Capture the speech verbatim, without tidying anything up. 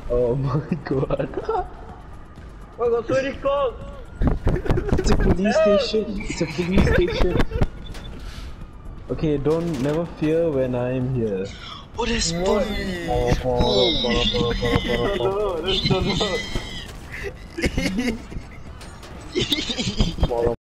Oh my god. Oh, got so many calls. It's a police station. It's a police station. Okay, don't never fear when I'm here. Oh, there's bomb. No, no, no, no.